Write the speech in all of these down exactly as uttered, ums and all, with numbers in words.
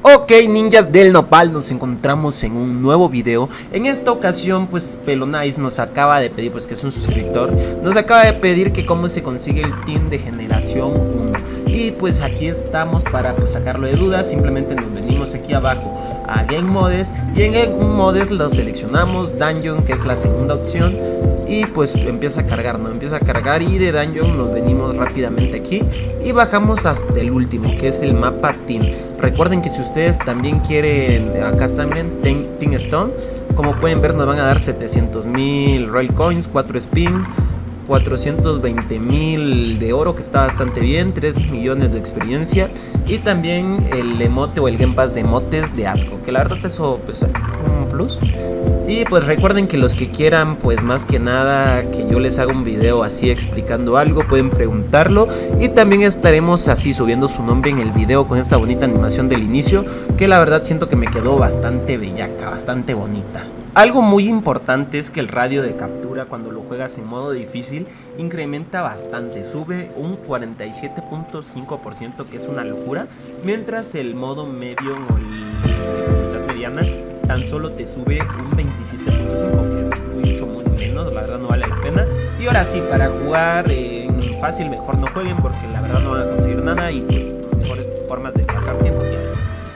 Ok, ninjas del nopal, nos encontramos en un nuevo video. En esta ocasión pues Pelonice nos acaba de pedir, pues que es un suscriptor, nos acaba de pedir que cómo se consigue el team de generación uno. Y pues aquí estamos para pues sacarlo de dudas. Simplemente nos venimos aquí abajo a Game Modes y en Game Modes lo seleccionamos Dungeon, que es la segunda opción. Y pues empieza a cargar, ¿no? Empieza a cargar y de Dungeon nos venimos rápidamente aquí y bajamos hasta el último, que es el mapa Team. Recuerden que si ustedes también quieren, acá también Team Stone, como pueden ver nos van a dar setecientos mil Royal Coins, cuatro Spin, cuatrocientos veinte mil de oro, que está bastante bien, tres millones de experiencia y también el emote o el Game Pass de emotes de asco, que la verdad eso pues un plus. Y pues recuerden que los que quieran, pues más que nada que yo les haga un video así explicando algo, pueden preguntarlo. Y también estaremos así subiendo su nombre en el video con esta bonita animación del inicio, que la verdad siento que me quedó bastante bellaca, bastante bonita. Algo muy importante es que el radio de captura cuando lo juegas en modo difícil incrementa bastante, sube un cuarenta y siete punto cinco por ciento, que es una locura, mientras el modo medio o el de dificultad mediana tan solo te sube un veintisiete punto cinco, que es mucho muy menos, la verdad no vale la pena. Y ahora sí, para jugar en fácil mejor no jueguen, porque la verdad no van a conseguir nada y pues mejores formas de pasar tiempo tienen.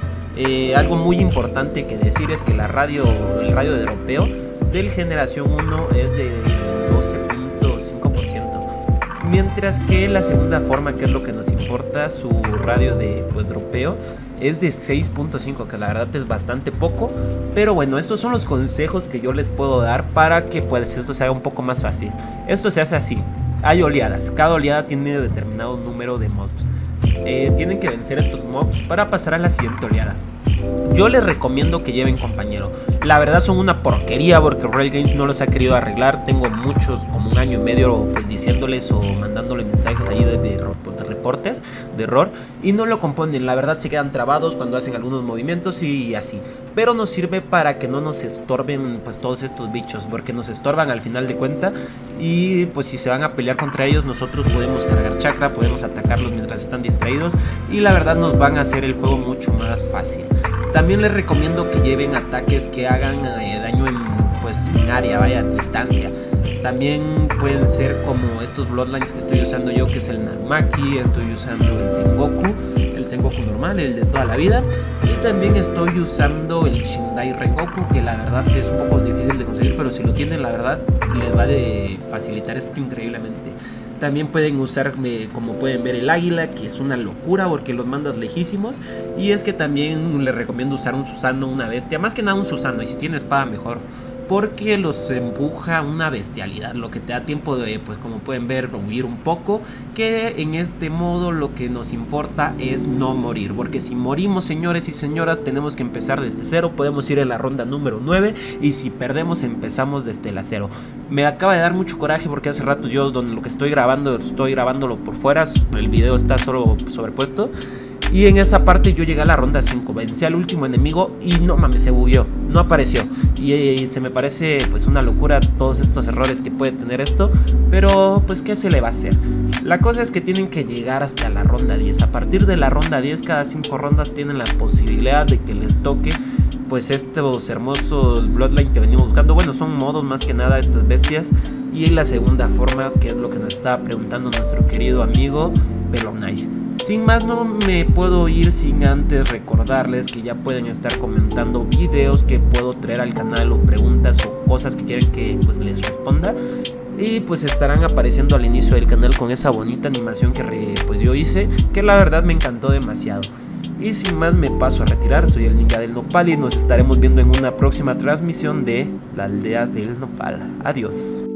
Eh, algo muy importante que decir es que la radio, el radio de dropeo del generación uno es de doce punto cinco por ciento, mientras que la segunda forma, que es lo que nos importa, su radio de pues, dropeo es de seis punto cinco, que la verdad es bastante poco. Pero bueno, estos son los consejos que yo les puedo dar para que pues esto se haga un poco más fácil. Esto se hace así: hay oleadas, cada oleada tiene determinado número de mobs. Eh, tienen que vencer estos mobs para pasar a la siguiente oleada. Yo les recomiendo que lleven compañero. La verdad son una porquería porque Royal Games no los ha querido arreglar. Tengo muchos, como un año y medio, pues diciéndoles o mandándole mensajes ahí de, de, de reportes de error y no lo componen. La verdad se quedan trabados cuando hacen algunos movimientos y así. Pero nos sirve para que no nos estorben pues todos estos bichos, porque nos estorban al final de cuenta. Y pues si se van a pelear contra ellos, nosotros podemos cargar chakra, podemos atacarlos mientras están distraídos y la verdad nos van a hacer el juego mucho más fácil. También les recomiendo que lleven ataques que hagan eh, daño en, pues, en área, vaya, a distancia. También pueden ser como estos Bloodlines que estoy usando yo, que es el Nanmaki. Estoy usando el Sengoku, el Sengoku normal, el de toda la vida. Y también estoy usando el Shindai Rengoku, que la verdad es un poco difícil de conseguir, pero si lo tienen, la verdad les va a facilitar esto increíblemente. También pueden usar, eh, como pueden ver, el águila, que es una locura porque los mandas lejísimos. Y es que también les recomiendo usar un Susano, una bestia, más que nada un Susano, y si tiene espada mejor, porque los empuja una bestialidad, lo que te da tiempo de, pues como pueden ver, huir un poco. Que en este modo lo que nos importa es no morir, porque si morimos, señores y señoras, tenemos que empezar desde cero. Podemos ir en la ronda número nueve y si perdemos empezamos desde la cero. Me acaba de dar mucho coraje porque hace rato yo, donde lo que estoy grabando, estoy grabándolo por fuera, el video está solo sobrepuesto. Y en esa parte yo llegué a la ronda cinco, vencí al último enemigo y no mames, se bugueó, no apareció. Y, y se me parece pues una locura todos estos errores que puede tener esto, pero pues qué se le va a hacer. La cosa es que tienen que llegar hasta la ronda diez. A partir de la ronda diez, cada cinco rondas tienen la posibilidad de que les toque pues estos hermosos Bloodline que venimos buscando. Bueno, son modos más que nada estas bestias. Y la segunda forma, que es lo que nos estaba preguntando nuestro querido amigo Pelonice. Sin más, no me puedo ir sin antes recordarles que ya pueden estar comentando videos que puedo traer al canal, o preguntas o cosas que quieren que pues les responda. Y pues estarán apareciendo al inicio del canal con esa bonita animación que pues yo hice, que la verdad me encantó demasiado. Y sin más me paso a retirar. Soy el Ninja del Nopal y nos estaremos viendo en una próxima transmisión de la aldea del Nopal. Adiós.